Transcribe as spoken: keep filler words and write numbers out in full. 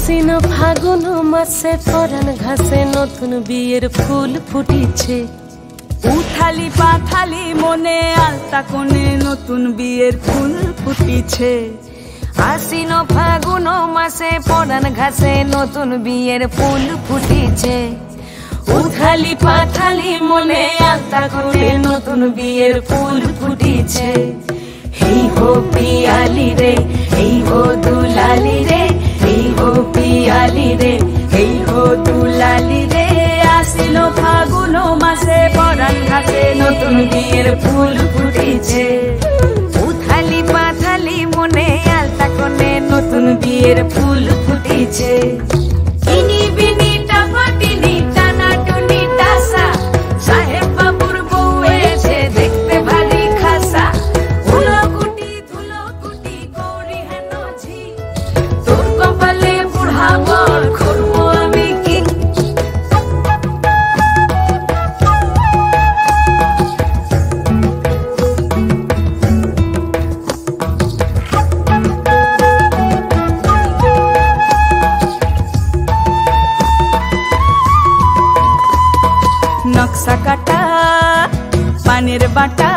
আশ্বিন ফাগুন মাসে পরাণ ঘাসে নতুন বিয়ের ফুল ফুটিছে। উথালি পাথালি মনে আলতা কোণে নতুন বিয়ের ফুল ফুটিছে। আশ্বিন ফাগুন মাসে পরাণ ঘাসে নতুন বিয়ের ফুল ফুটিছে। উথালি পাথালি মনে আলতা কোণে নতুন বিয়ের ফুল ফুটিছে। এই হো পিয়ালি রে, এই হো দুলালি রে, এই হো পিয়ালি রে, এই হো দুলালি রে। আশ্বিন ফাগুন মাসে পরাণ ঘাসে নতুন বিয়ের ফুল ফুটিছে। উথালি পাথালি মনে আলতা কোণে নতুন বিয়ের ফুল ফুটিছে। ইনি বিনি টাপাটিনি টানা টুনি টাসা, সাহেব বাবুর বউ এসে দেখতে ভারী খাসা। ধুলো কুটি ধুলো কুটি গৌরী হেন ঝি, তোর কপালে বুড়া বর করবো আমি কি। নকশা কাটা পানের বাটা